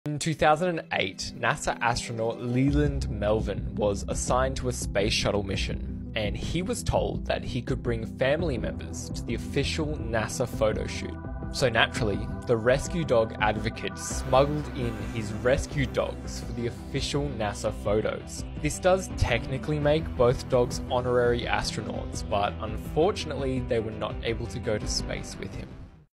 In 2008, NASA astronaut Leland Melvin was assigned to a space shuttle mission, and he was told that he could bring family members to the official NASA photo shoot. So naturally, the rescue dog advocate smuggled in his rescue dogs for the official NASA photos. This does technically make both dogs honorary astronauts, but unfortunately they were not able to go to space with him.